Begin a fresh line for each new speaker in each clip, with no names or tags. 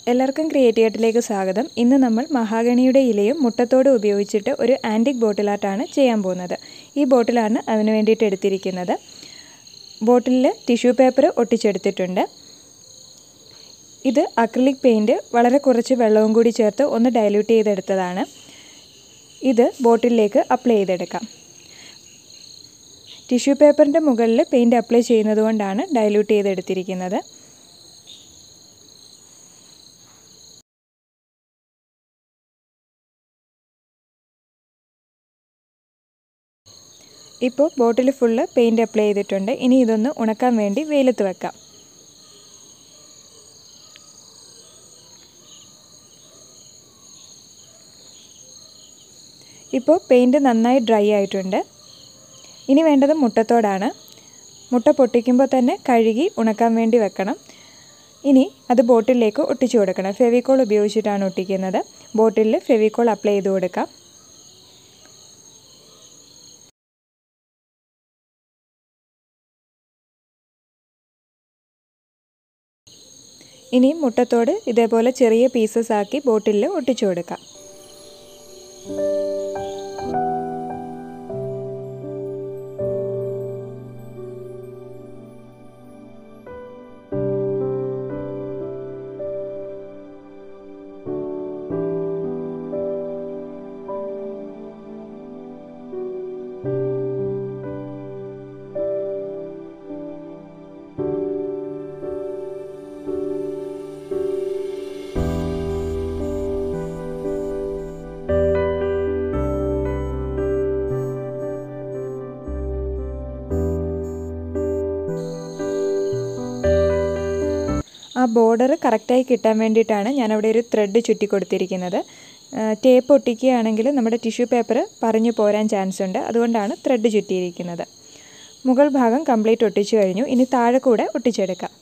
എല്ലാവർക്കും ക്രിയേറ്റീവായിട്ടിലേക്ക് സ്വാഗതം. ഇന്ന് നമ്മൾ മഹാഗണിയുടെ ഇലയും മുട്ടത്തോടും ഉപയോഗിച്ചിട്ട് ഒരു ആൻറ്റിക് ബോട്ടിൽ ആർട്ടാണ് ചെയ്യാൻ പോകുന്നത്. ഈ ബോട്ടിലാണ് അതിന് വേണ്ടിയിട്ട് എടുത്തിരിക്കുന്നത്. ബോട്ടിലിൽ ടിഷ്യൂ പേപ്പർ ഒട്ടിച്ചെടുത്തിട്ടുണ്ട്. ഇത് അക്രിലിക് പെയിൻറ്റ് വളരെ കുറച്ച് വെള്ളവും കൂടി ചേർത്ത് ഒന്ന് ഡൈല്യൂട്ട് ചെയ്തെടുത്തതാണ്. ഇത് ബോട്ടിലേക്ക് അപ്ലൈ ചെയ്തെടുക്കാം. ടിഷ്യൂ പേപ്പറിൻ്റെ മുകളിൽ പെയിൻറ്റ് അപ്ലൈ ചെയ്യുന്നത് കൊണ്ടാണ് ഡൈല്യൂട്ട് ചെയ്തെടുത്തിരിക്കുന്നത്. ഇപ്പോൾ ബോട്ടിൽ ഫുള്ള് പെയിൻറ്റ് അപ്ലൈ ചെയ്തിട്ടുണ്ട്. ഇനി ഇതൊന്ന് ഉണക്കാൻ വേണ്ടി വെയിലത്ത് വെക്കാം. ഇപ്പോൾ പെയിൻറ്റ് നന്നായി ഡ്രൈ ആയിട്ടുണ്ട്. ഇനി വേണ്ടത് മുട്ടത്തോടാണ്. മുട്ട പൊട്ടിക്കുമ്പോൾ തന്നെ കഴുകി ഉണക്കാൻ വേണ്ടി വെക്കണം. ഇനി അത് ബോട്ടിലേക്ക് ഒട്ടിച്ചു കൊടുക്കണം. ഫെവിക്കോൾ ഉപയോഗിച്ചിട്ടാണ് ഒട്ടിക്കുന്നത്. ബോട്ടിലിൽ ഫെവിക്കോൾ അപ്ലൈ ചെയ്ത് കൊടുക്കാം. ഇനി മുട്ടത്തോട് ഇതേപോലെ ചെറിയ പീസസ് ആക്കി ബോട്ടിലിൽ ഒട്ടിച്ചു കൊടുക്കാം. ആ ബോർഡർ കറക്റ്റായി കിട്ടാൻ വേണ്ടിയിട്ടാണ് ഞാനവിടെ ഒരു ത്രെഡ് ചുറ്റി കൊടുത്തിരിക്കുന്നത്. ടേപ്പ് ഒട്ടിക്കുകയാണെങ്കിൽ നമ്മുടെ ടിഷ്യൂ പേപ്പർ പറഞ്ഞു പോരാൻ ചാൻസ് ഉണ്ട്. അതുകൊണ്ടാണ് ത്രെഡ് ചുറ്റിയിരിക്കുന്നത്. മുകൾ ഭാഗം കംപ്ലീറ്റ് ഒട്ടിച്ചു കഴിഞ്ഞു. ഇനി താഴെ കൂടെ ഒട്ടിച്ചെടുക്കാം.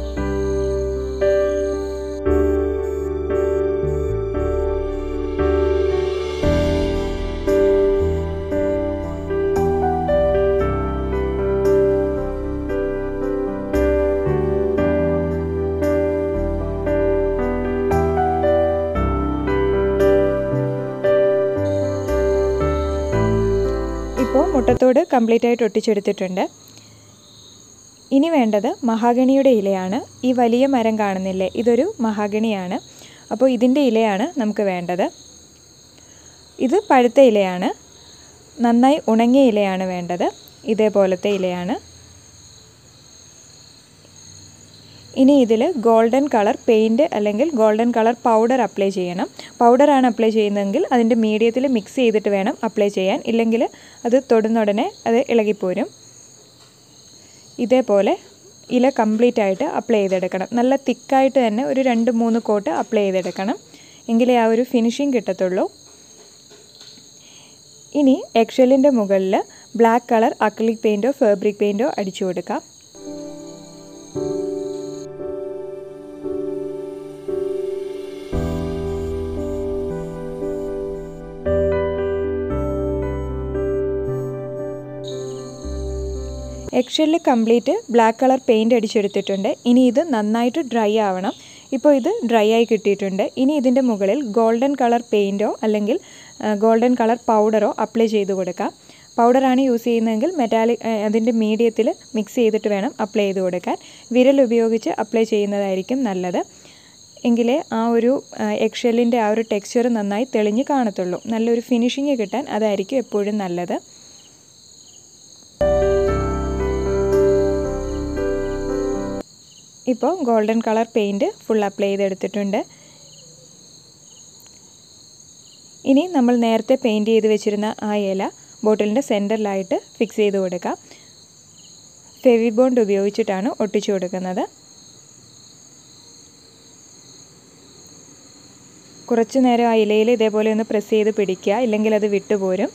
ഇപ്പോൾ മുട്ടത്തോട് കംപ്ലീറ്റ് ആയിട്ട് ഒട്ടിച്ചെടുത്തിട്ടുണ്ട്. ഇനി വേണ്ടത് മഹാഗണിയുടെ ഇലയാണ്. ഈ വലിയ മരം കാണുന്നില്ലേ, ഇതൊരു മഹാഗണിയാണ്. അപ്പോൾ ഇതിൻ്റെ ഇലയാണ് നമുക്ക് വേണ്ടത്. ഇത് പഴുത്ത ഇലയാണ്. നന്നായി ഉണങ്ങിയ ഇലയാണ് വേണ്ടത്. ഇതേപോലത്തെ ഇലയാണ്. ഇനി ഇതിൽ ഗോൾഡൻ കളർ പെയിൻറ്റ് അല്ലെങ്കിൽ ഗോൾഡൻ കളർ പൗഡർ അപ്ലൈ ചെയ്യണം. പൗഡറാണ് അപ്ലൈ ചെയ്യുന്നതെങ്കിൽ അതിൻ്റെ മീഡിയത്തിൽ മിക്സ് ചെയ്തിട്ട് വേണം അപ്ലൈ ചെയ്യാൻ. ഇല്ലെങ്കിൽ അത് തൊടുന്നുടനെ അത് ഇളകിപ്പോരും. ഇതേപോലെ ഇല കംപ്ലീറ്റ് ആയിട്ട് അപ്ലൈ ചെയ്തെടുക്കണം. നല്ല തിക്കായിട്ട് തന്നെ ഒരു 2-3 കോട്ട് അപ്ലൈ ചെയ്തെടുക്കണം. എങ്കിലേ ആ ഒരു ഫിനിഷിങ് കിട്ടത്തുള്ളൂ. ഇനി എഗ്ഷെല്ലിൻ്റെ മുകളിൽ ബ്ലാക്ക് കളർ അക്രിലിക് പെയിൻറ്റോ ഫാബ്രിക് പെയിൻറ്റോ അടിച്ചു കൊടുക്കാം. Eggshell complete black colour paint അടിച്ചെടുത്തിട്ടുണ്ട്. ഇനി ഇത് നന്നായിട്ട് ഡ്രൈ ആവണം. ഇപ്പോൾ ഇത് ഡ്രൈ ആയി കിട്ടിയിട്ടുണ്ട്. ഇനി ഇതിൻ്റെ മുകളിൽ ഗോൾഡൻ കളർ പെയിൻറ്റോ അല്ലെങ്കിൽ ഗോൾഡൻ കളർ പൗഡറോ അപ്ലൈ ചെയ്ത് കൊടുക്കാം. പൗഡറാണ് യൂസ് ചെയ്യുന്നതെങ്കിൽ അതിൻ്റെ മീഡിയത്തിൽ മിക്സ് ചെയ്തിട്ട് വേണം അപ്ലൈ ചെയ്ത് കൊടുക്കാൻ. വിരൽ ഉപയോഗിച്ച് അപ്ലൈ ചെയ്യുന്നതായിരിക്കും നല്ലത്. എങ്കിലേ ആ ഒരു എഗ്ഷെല്ലിൻ്റെ ആ ഒരു ടെക്സ്ചർ നന്നായി തെളിഞ്ഞ് കാണത്തുള്ളൂ. നല്ലൊരു ഫിനിഷിങ് കിട്ടാൻ അതായിരിക്കും എപ്പോഴും നല്ലത്. ഇപ്പോൾ golden colour paint full apply ചെയ്തെടുത്തിട്ടുണ്ട്. ഇനി നമ്മൾ നേരത്തെ പെയിൻറ്റ് ചെയ്ത് വെച്ചിരുന്ന ആ ഇല ബോട്ടിലിൻ്റെ സെൻറ്ററിലായിട്ട് ഫിക്സ് ചെയ്ത് കൊടുക്കാം. ഫെവി ബോണ്ട് ഉപയോഗിച്ചിട്ടാണ് ഒട്ടിച്ചു കൊടുക്കുന്നത്. കുറച്ച് നേരം ആ ഇലയിൽ ഇതേപോലെ ഒന്ന് പ്രസ് ചെയ്ത് പിടിക്കുക, ഇല്ലെങ്കിൽ അത് വിട്ടുപോരും.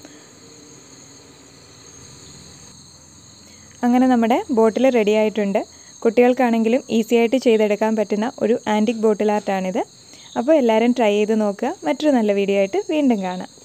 അങ്ങനെ നമ്മുടെ ബോട്ടിൽ റെഡി ആയിട്ടുണ്ട്. കുട്ടികൾക്കാണെങ്കിലും ഈസി ആയിട്ട് ചെയ്തെടുക്കാൻ പറ്റുന്ന ഒരു ആൻറ്റിക് ബോട്ടിൽ ആർട്ടാണിത്. അപ്പോൾ എല്ലാവരും ട്രൈ ചെയ്ത് നോക്കുക. മറ്റൊരു നല്ല വീഡിയോ ആയിട്ട് വീണ്ടും കാണാം.